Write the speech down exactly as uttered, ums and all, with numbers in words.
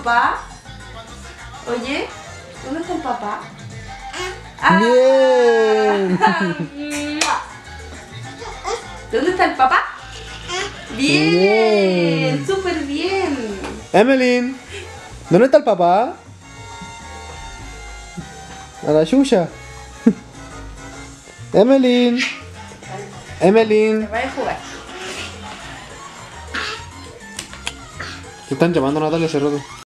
papá? Oye, ¿dónde está el papá? Ah. Bien. ¿Dónde está el papá? Bien, Bien. súper bien. Emeline, ¿dónde está el papá? A la chucha. Emeline. Emeline. Vaya a jugar. Te están llamando, Natalia, hace rato.